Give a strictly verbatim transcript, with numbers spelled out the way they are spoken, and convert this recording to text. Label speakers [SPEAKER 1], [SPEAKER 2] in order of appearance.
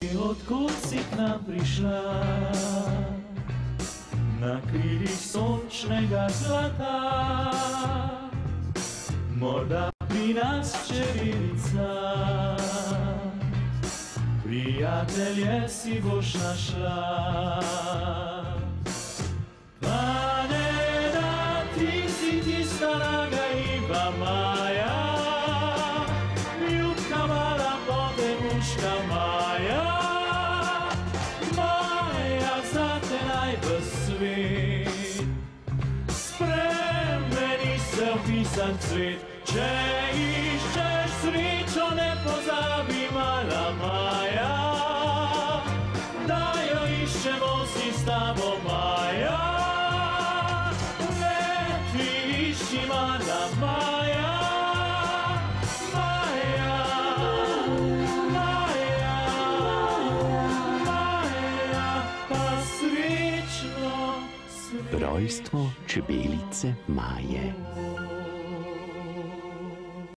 [SPEAKER 1] Odkud si k nám prišla? Na kríli slnečného zlata, morda pri nás včerilica. Priatelje si bož našla. Planeta, ty si tista naga iba moja, ljubka mala potemuška moja. Spremeni se v pisan cvet, če iščeš srečo, ne pozabi mala moja, da jo iščemo si s tabo moja. Letvi išči mala moja, moja, moja, moja, pa srečno.
[SPEAKER 2] Rojstvo čebelice Maje.